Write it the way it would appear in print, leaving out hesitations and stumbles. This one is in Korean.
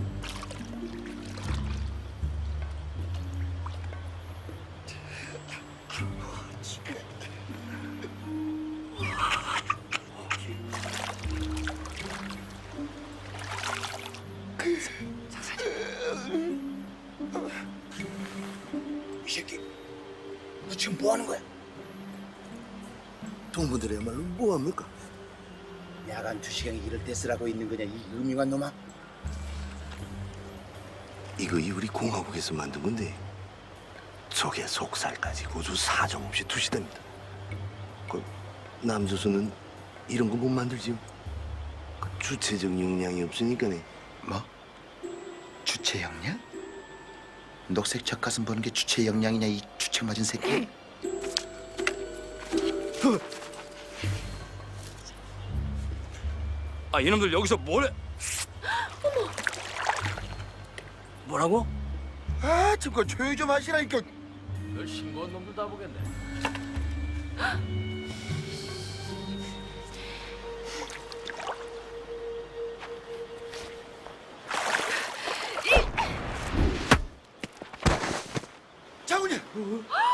이 새끼, 너 지금 뭐 하는 거야? 동무들이야말로 뭐합니까? 야간 2시경에 이럴 때 쓰라고 있는 거냐, 이 음흉한 놈아? 이거 우리 공화국에서 만든 건데 속에 속살까지 고주 사정없이 투시됩니다. 그 남조선은 이런 거 못 만들지요. 그 주체적 역량이 없으니까네. 뭐? 주체 역량? 녹색 젖가슴 보는 게 주체 역량이냐, 이 주체 맞은 새끼? 아, 이놈들 여기서 뭐래? 어머. 뭐라고? 아, 잠깐 조용히 좀 하시라니까. 널 신고한 놈들 다 보겠네. 장군님!